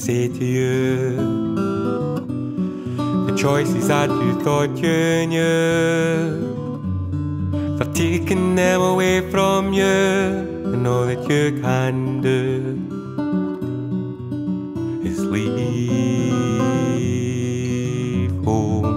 say to you, the choices that you thought you knew, they're taking them away from you, and all that you can do is leave home.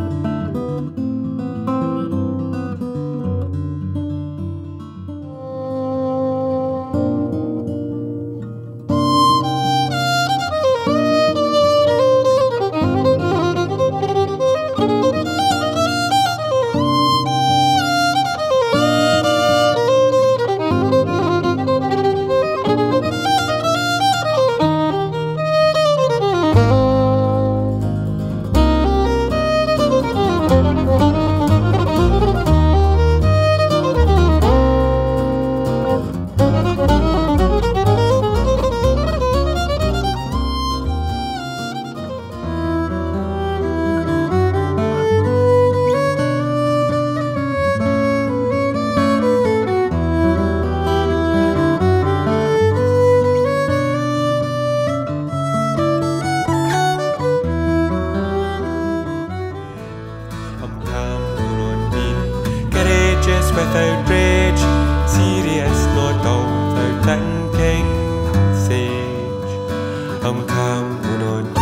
Without rage, serious, not dull, without thinking, sage. I'm calm, not